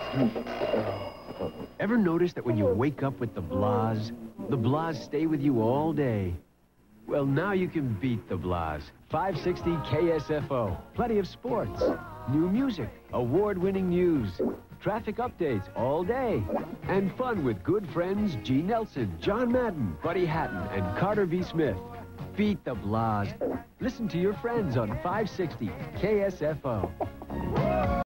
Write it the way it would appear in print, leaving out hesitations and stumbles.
Ever notice that when you wake up with the blahs stay with you all day? Well, now you can beat the blahs. 560 KSFO. Plenty of sports, new music, award-winning news, traffic updates all day, and fun with good friends G. Nelson, John Madden, Buddy Hatton, and Carter V. Smith. Beat the blahs. Listen to your friends on 560 KSFO.